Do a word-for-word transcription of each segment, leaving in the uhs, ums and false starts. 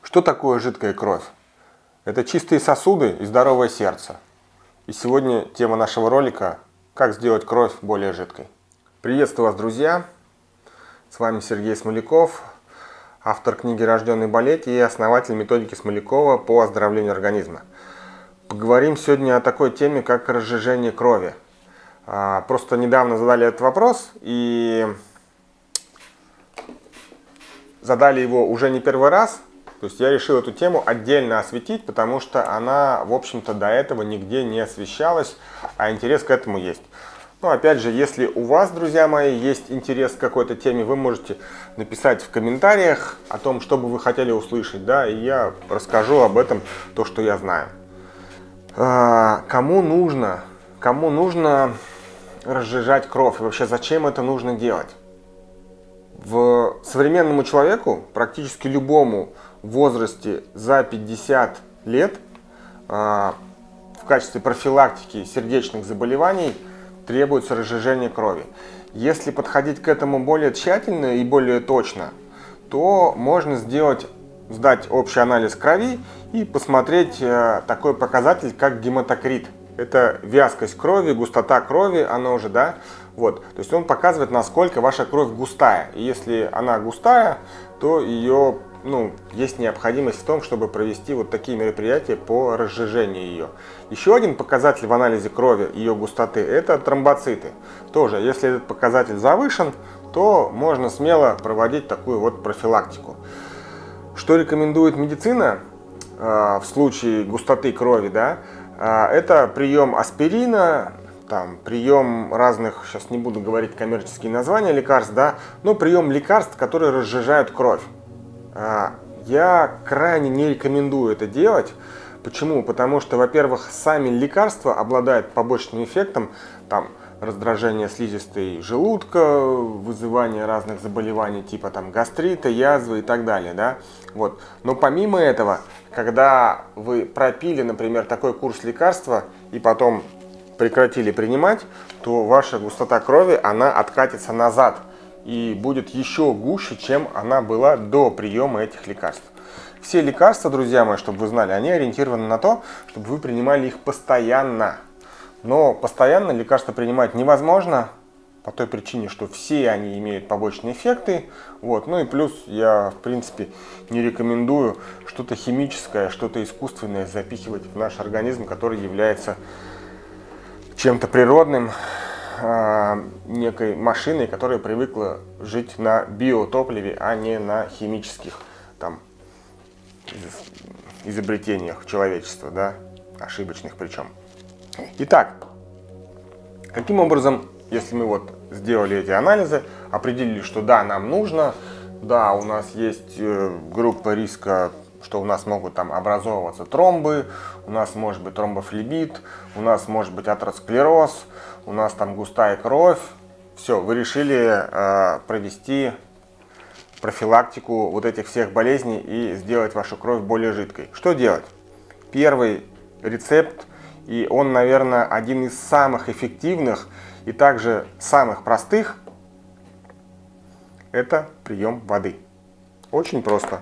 Что такое жидкая кровь? Это чистые сосуды и здоровое сердце. И сегодня тема нашего ролика – как сделать кровь более жидкой. Приветствую вас, друзья! С вами Сергей Смоляков, автор книги «Рожденный болеть» и основатель методики Смолякова по оздоровлению организма. Поговорим сегодня о такой теме, как разжижение крови. Просто недавно задали этот вопрос и задали его уже не первый раз. То есть я решил эту тему отдельно осветить, потому что она, в общем-то, до этого нигде не освещалась, а интерес к этому есть. Но опять же, если у вас, друзья мои, есть интерес к какой-то теме, вы можете написать в комментариях о том, что бы вы хотели услышать, да, и я расскажу об этом, то, что я знаю. Кому нужно, кому нужно разжижать кровь, и вообще зачем это нужно делать? В современному человеку, практически любому в возрасте за пятьдесят лет, в качестве профилактики сердечных заболеваний требуется разжижение крови. Если подходить к этому более тщательно и более точно, то можно сделать, сдать общий анализ крови и посмотреть такой показатель, как гематокрит. Это вязкость крови, густота крови, она уже, да, вот. То есть он показывает, насколько ваша кровь густая. И если она густая, то ее, ну, есть необходимость в том, чтобы провести вот такие мероприятия по разжижению ее. Еще один показатель в анализе крови, ее густоты, это тромбоциты. Тоже, если этот показатель завышен, то можно смело проводить такую вот профилактику. Что рекомендует медицина э, в случае густоты крови, да? Это прием аспирина, там, прием разных, сейчас не буду говорить коммерческие названия лекарств, да, но прием лекарств, которые разжижают кровь. Я крайне не рекомендую это делать. Почему? Потому что, во-первых, сами лекарства обладают побочным эффектом, там, раздражение слизистой желудка, вызывание разных заболеваний типа там гастрита, язвы и так далее, да. Вот. Но помимо этого, когда вы пропили, например, такой курс лекарства и потом прекратили принимать, то ваша густота крови, она откатится назад и будет еще гуще, чем она была до приема этих лекарств. Все лекарства, друзья мои, чтобы вы знали, они ориентированы на то, чтобы вы принимали их постоянно. Но постоянно лекарства принимать невозможно, по той причине, что все они имеют побочные эффекты. Вот. Ну и плюс я, в принципе, не рекомендую что-то химическое, что-то искусственное запихивать в наш организм, который является чем-то природным, э, некой машиной, которая привыкла жить на биотопливе, а не на химических там, изобретениях человечества, да, ошибочных причем. Итак, каким образом, если мы вот сделали эти анализы, определили, что да, нам нужно, да, у нас есть э, группа риска, что у нас могут там образовываться тромбы, у нас может быть тромбофлебит, у нас может быть атеросклероз, у нас там густая кровь. Все, вы решили э, провести профилактику вот этих всех болезней и сделать вашу кровь более жидкой. Что делать? Первый рецепт, и он, наверное, один из самых эффективных и также самых простых, это прием воды. Очень просто.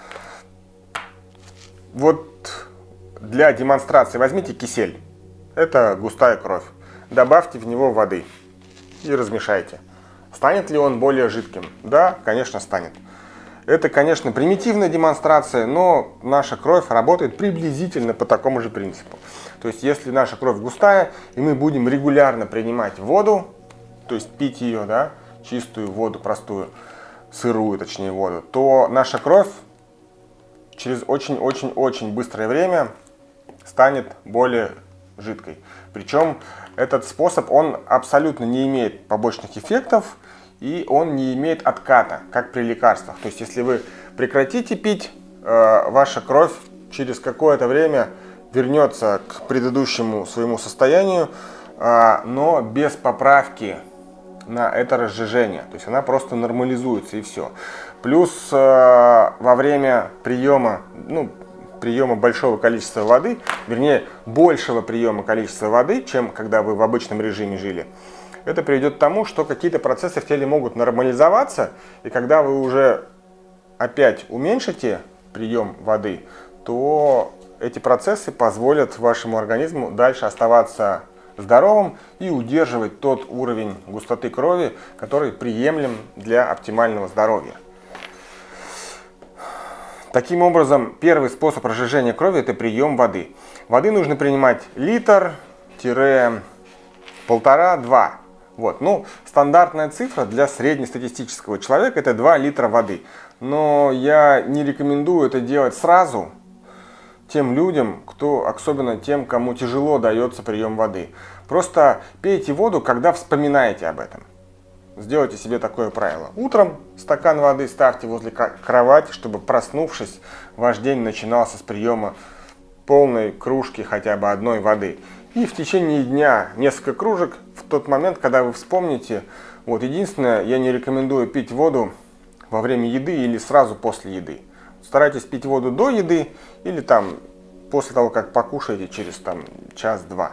Вот для демонстрации возьмите кисель. Это густая кровь. Добавьте в него воды и размешайте. Станет ли он более жидким? Да, конечно, станет. Это, конечно, примитивная демонстрация, но наша кровь работает приблизительно по такому же принципу. То есть, если наша кровь густая, и мы будем регулярно принимать воду, то есть пить ее, да, чистую воду, простую, сырую, точнее, воду, то наша кровь через очень-очень-очень быстрое время станет более жидкой. Причем этот способ, он абсолютно не имеет побочных эффектов, и он не имеет отката, как при лекарствах. То есть, если вы прекратите пить, э, ваша кровь через какое-то время вернется к предыдущему своему состоянию, э, но без поправки на это разжижение. То есть, она просто нормализуется и все. Плюс э, во время приема, ну, приема большого количества воды, вернее, большего приема количества воды, чем когда вы в обычном режиме жили, это приведет к тому, что какие-то процессы в теле могут нормализоваться, и когда вы уже опять уменьшите прием воды, то эти процессы позволят вашему организму дальше оставаться здоровым и удерживать тот уровень густоты крови, который приемлем для оптимального здоровья. Таким образом, первый способ разжижения крови – это прием воды. Воды нужно принимать литр-полтора-два. Вот. Ну, стандартная цифра для среднестатистического человека – это два литра воды. Но я не рекомендую это делать сразу тем людям, кто, особенно тем, кому тяжело дается прием воды. Просто пейте воду, когда вспоминаете об этом. Сделайте себе такое правило. Утром стакан воды ставьте возле кровати, чтобы, проснувшись, ваш день начинался с приема полной кружки хотя бы одной воды. И в течение дня несколько кружек в тот момент, когда вы вспомните. Вот, единственное, я не рекомендую пить воду во время еды или сразу после еды. Старайтесь пить воду до еды или там после того, как покушаете, через там час-два.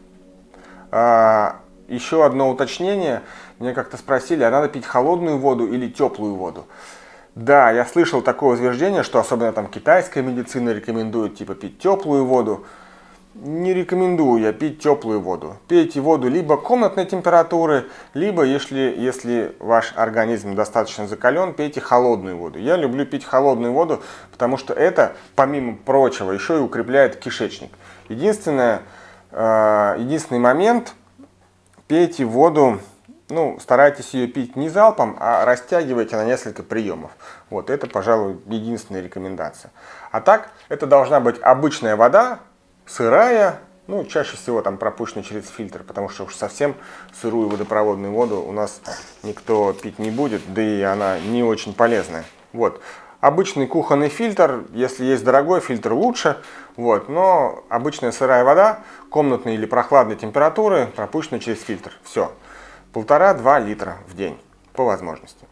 А, еще одно уточнение. Меня как-то спросили, а надо пить холодную воду или теплую воду? Да, я слышал такое утверждение, что особенно там китайская медицина рекомендует типа пить теплую воду. Не рекомендую я пить теплую воду. Пейте воду либо комнатной температуры, либо, если, если ваш организм достаточно закален, пейте холодную воду. Я люблю пить холодную воду, потому что это, помимо прочего, еще и укрепляет кишечник. Единственное, э, единственный момент, пейте воду, ну, старайтесь ее пить не залпом, а растягивайте на несколько приемов. Вот это, пожалуй, единственная рекомендация. А так, это должна быть обычная вода, сырая, ну, чаще всего там пропущена через фильтр, потому что уж совсем сырую водопроводную воду у нас никто пить не будет, да и она не очень полезная. Вот. Обычный кухонный фильтр, если есть дорогой фильтр, лучше, вот, но обычная сырая вода комнатной или прохладной температуры пропущена через фильтр. Все. полтора-два литра в день по возможности.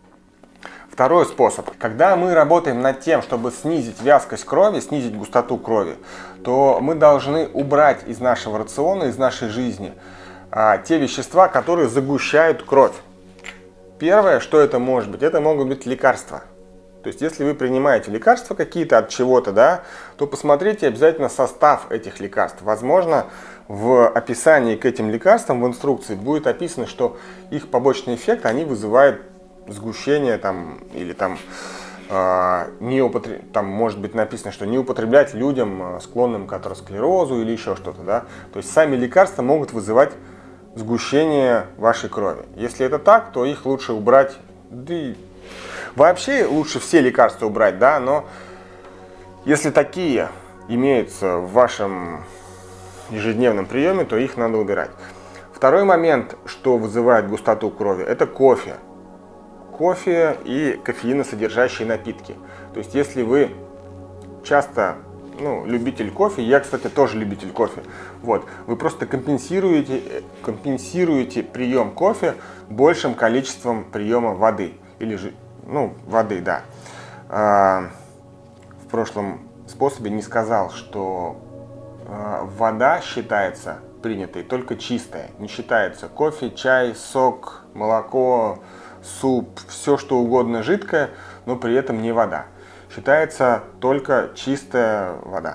Второй способ. Когда мы работаем над тем, чтобы снизить вязкость крови, снизить густоту крови, то мы должны убрать из нашего рациона, из нашей жизни а, те вещества, которые загущают кровь. Первое, что это может быть, это могут быть лекарства. То есть, если вы принимаете лекарства какие-то от чего-то, да, то посмотрите обязательно состав этих лекарств. Возможно, в описании к этим лекарствам, в инструкции, будет описано, что их побочный эффект, они вызывают сгущение там, или там, э, не употреб... там может быть написано, что не употреблять людям, склонным к атеросклерозу или еще что-то. Да? То есть сами лекарства могут вызывать сгущение вашей крови. Если это так, то их лучше убрать. Да и вообще лучше все лекарства убрать, да, но если такие имеются в вашем ежедневном приеме, то их надо убирать. Второй момент, что вызывает густоту крови, это кофе. Кофе и кофеиносодержащие напитки. То есть, если вы часто, ну, любитель кофе, я, кстати, тоже любитель кофе, вот, вы просто компенсируете, компенсируете прием кофе большим количеством приема воды. Или же, ну, воды, да. А, в прошлом способе не сказал, что а, вода считается принятой только чистая. Не считается кофе, чай, сок, молоко, суп, все что угодно жидкое, но при этом не вода. Считается только чистая вода.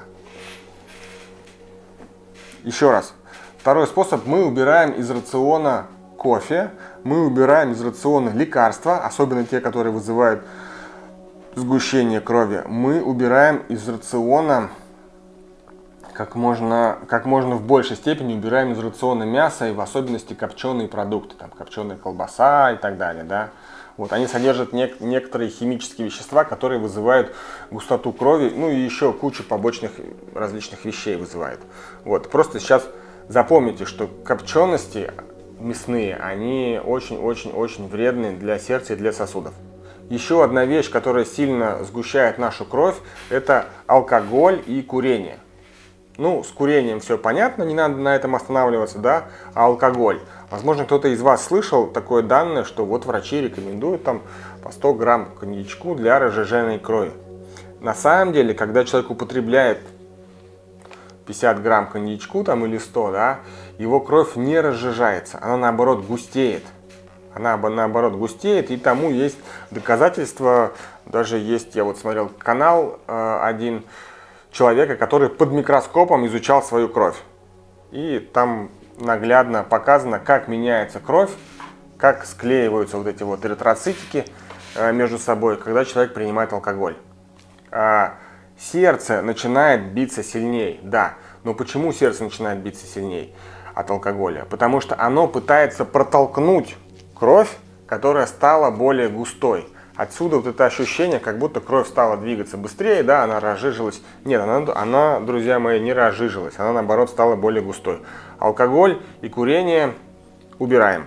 Еще раз. Второй способ. Мы убираем из рациона кофе, мы убираем из рациона лекарства, особенно те, которые вызывают сгущение крови. Мы убираем из рациона как можно, как можно в большей степени убираем из рациона мясо и в особенности копченые продукты, там копченая колбаса и так далее, да. Вот, они содержат нек некоторые химические вещества, которые вызывают густоту крови, ну и еще кучу побочных различных вещей вызывают. Вот, просто сейчас запомните, что копчености мясные, они очень-очень-очень вредны для сердца и для сосудов. Еще одна вещь, которая сильно сгущает нашу кровь, это алкоголь и курение. Ну, с курением все понятно, не надо на этом останавливаться, да, а алкоголь. Возможно, кто-то из вас слышал такое данное, что вот врачи рекомендуют там по сто грамм коньячку для разжижения крови. На самом деле, когда человек употребляет пятьдесят грамм коньячку там или сто, да, его кровь не разжижается, она наоборот густеет. она наоборот густеет, и тому есть доказательства. Даже есть, я вот смотрел канал э, один человека, который под микроскопом изучал свою кровь. И там наглядно показано, как меняется кровь, как склеиваются вот эти вот эритроцитики э, между собой, когда человек принимает алкоголь. А сердце начинает биться сильнее, да. Но почему сердце начинает биться сильнее от алкоголя? Потому что оно пытается протолкнуть кровь, которая стала более густой. Отсюда вот это ощущение, как будто кровь стала двигаться быстрее, да, она разжижилась. Нет, она, она, друзья мои, не разжижилась, она наоборот стала более густой. Алкоголь и курение убираем.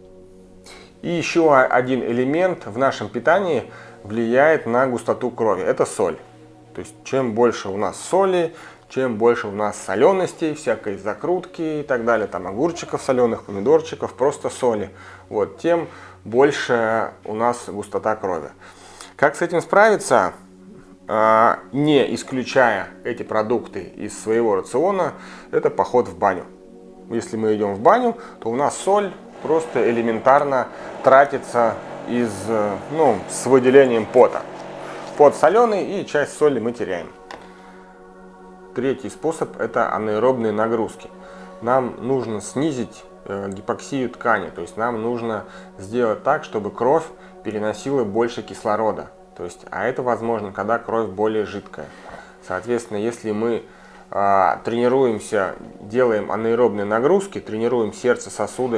И еще один элемент в нашем питании влияет на густоту крови. Это соль. То есть чем больше у нас соли, чем больше у нас соленостей, всякой закрутки и так далее, там огурчиков соленых, помидорчиков, просто соли, вот, тем больше у нас густота крови. Как с этим справиться, э, не исключая эти продукты из своего рациона, это поход в баню. Если мы идем в баню, то у нас соль просто элементарно тратится из, ну, с выделением пота. Пот соленый, и часть соли мы теряем. Третий способ – это анаэробные нагрузки. Нам нужно снизить э, гипоксию ткани, то есть нам нужно сделать так, чтобы кровь переносила больше кислорода. То есть, а это возможно, когда кровь более жидкая. Соответственно, если мы э, тренируемся, делаем анаэробные нагрузки, тренируем сердце, сосуды,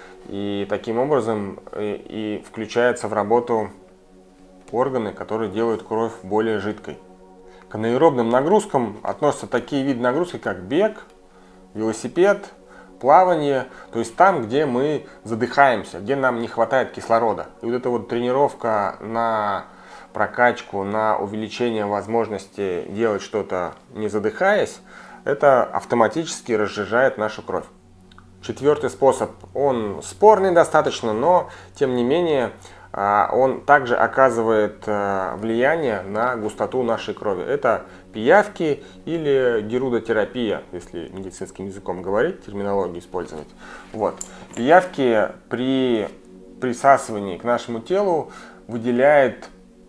и таким образом и, и включается в работу органы, которые делают кровь более жидкой. К анаэробным нагрузкам относятся такие виды нагрузки, как бег, велосипед, плавание, то есть там, где мы задыхаемся, где нам не хватает кислорода. И вот эта вот тренировка на прокачку, на увеличение возможности делать что-то не задыхаясь, это автоматически разжижает нашу кровь. Четвертый способ, он спорный достаточно, но тем не менее он также оказывает влияние на густоту нашей крови. Это пиявки или герудотерапия, если медицинским языком говорить, терминологию использовать. Вот. Пиявки при присасывании к нашему телу выделяет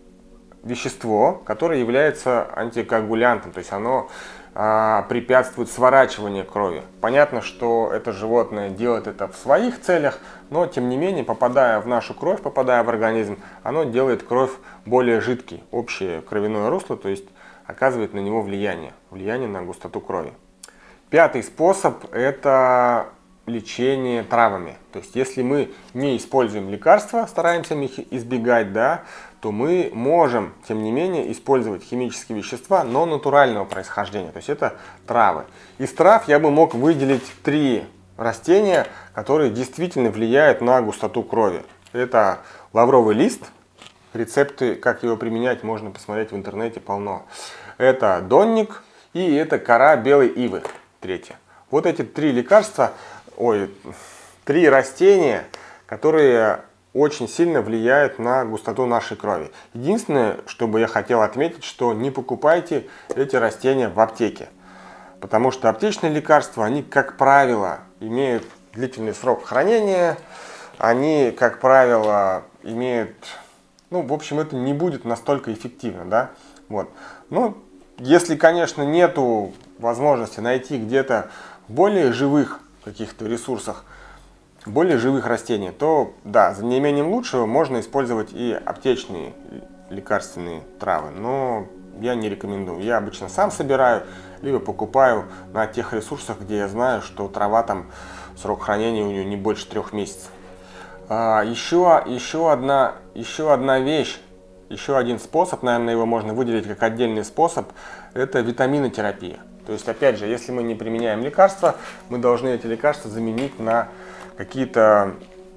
вещество, которое является антикоагулянтом, то есть оно а, препятствует сворачиванию крови. Понятно, что это животное делает это в своих целях, но тем не менее, попадая в нашу кровь, попадая в организм, оно делает кровь более жидкой, общее кровяное русло, то есть оказывает на него влияние, влияние на густоту крови. Пятый способ – это лечение травами. То есть если мы не используем лекарства, стараемся их избегать, да, то мы можем, тем не менее, использовать химические вещества, но натурального происхождения. То есть это травы. Из трав я бы мог выделить три растения, которые действительно влияют на густоту крови. Это лавровый лист. Рецепты, как его применять, можно посмотреть в интернете, полно. Это донник и это кора белой ивы. Третье. Вот эти три лекарства, ой, три растения, которые очень сильно влияют на густоту нашей крови. Единственное, что бы я хотел отметить, что не покупайте эти растения в аптеке. Потому что аптечные лекарства, они, как правило, имеют длительный срок хранения. Они, как правило, имеют... Ну, в общем, это не будет настолько эффективно, да. Вот. Ну, если, конечно, нету возможности найти где-то более живых каких-то ресурсах, более живых растений, то да, за неимением лучшего можно использовать и аптечные лекарственные травы, но я не рекомендую. Я обычно сам собираю, либо покупаю на тех ресурсах, где я знаю, что трава там, срок хранения у нее не больше трех месяцев. А, еще, еще, одна, еще одна вещь, еще один способ, наверное, его можно выделить как отдельный способ, это витаминотерапия. То есть, опять же, если мы не применяем лекарства, мы должны эти лекарства заменить на какие-то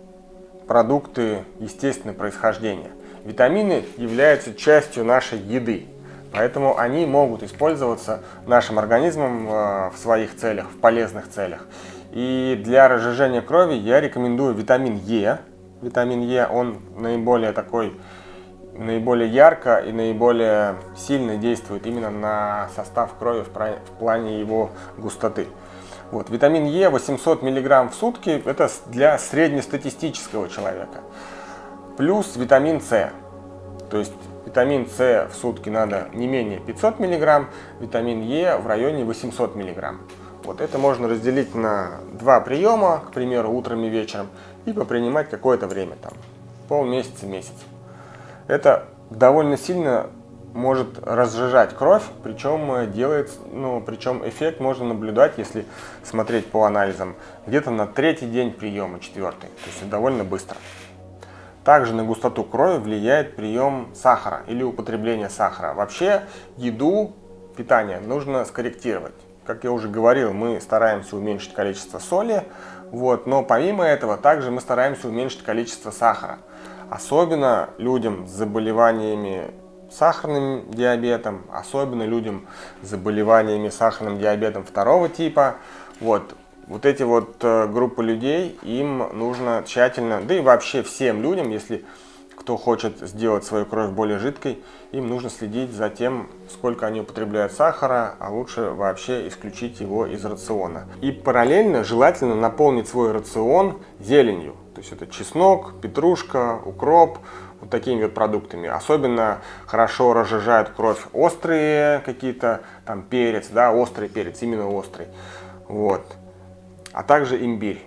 продукты естественного происхождения. Витамины являются частью нашей еды, поэтому они могут использоваться нашим организмом в своих целях, в полезных целях. И для разжижения крови я рекомендую витамин Е. Витамин Е, он наиболее такой, наиболее ярко и наиболее сильно действует именно на состав крови в плане его густоты. Вот, витамин Е восемьсот миллиграмм в сутки – это для среднестатистического человека. Плюс витамин С. То есть витамин С в сутки надо не менее пятьсот миллиграмм, витамин Е в районе восемьсот миллиграмм. Вот это можно разделить на два приема, к примеру, утром и вечером, и попринимать какое-то время, там, полмесяца, месяц. Это довольно сильно может разжижать кровь, причем делает, ну, причем эффект можно наблюдать, если смотреть по анализам, где-то на третий день приема, четвертый, то есть довольно быстро. Также на густоту крови влияет прием сахара или употребление сахара. Вообще еду, питание нужно скорректировать. Как я уже говорил, мы стараемся уменьшить количество соли, вот, но помимо этого также мы стараемся уменьшить количество сахара. Особенно людям с заболеваниями сахарным диабетом, особенно людям с заболеваниями сахарным диабетом второго типа. Вот, вот эти вот э, группы людей, им нужно тщательно, да и вообще всем людям, если кто хочет сделать свою кровь более жидкой, им нужно следить за тем, сколько они употребляют сахара, а лучше вообще исключить его из рациона. И параллельно желательно наполнить свой рацион зеленью. То есть это чеснок, петрушка, укроп, вот такими вот продуктами. Особенно хорошо разжижают кровь острые какие-то, там перец, да, острый перец, именно острый. Вот. А также имбирь.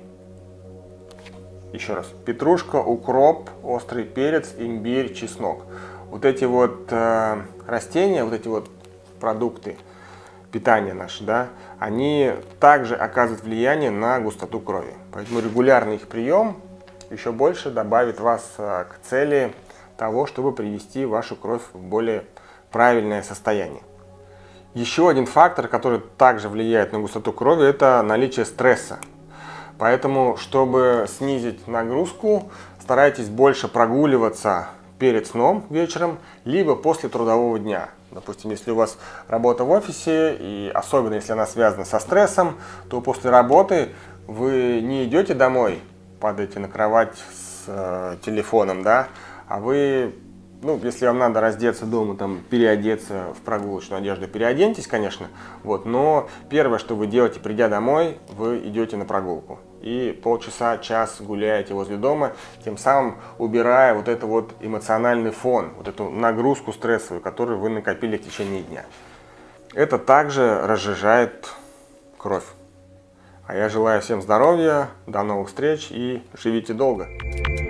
Еще раз, петрушка, укроп, острый перец, имбирь, чеснок. Вот эти вот э, растения, вот эти вот продукты питания наши, да, они также оказывают влияние на густоту крови. Поэтому регулярный их прием еще больше добавит вас э, к цели того, чтобы привести вашу кровь в более правильное состояние. Еще один фактор, который также влияет на густоту крови, это наличие стресса. Поэтому, чтобы снизить нагрузку, старайтесь больше прогуливаться перед сном вечером, либо после трудового дня. Допустим, если у вас работа в офисе, и особенно если она связана со стрессом, то после работы вы не идете домой, падаете на кровать с э, телефоном, да, а вы, ну, если вам надо раздеться дома, там, переодеться в прогулочную одежду, переоденьтесь, конечно, вот, но первое, что вы делаете, придя домой, вы идете на прогулку. И полчаса, час гуляете возле дома, тем самым убирая вот этот вот эмоциональный фон, вот эту нагрузку стрессовую, которую вы накопили в течение дня. Это также разжижает кровь. А я желаю всем здоровья, до новых встреч и живите долго!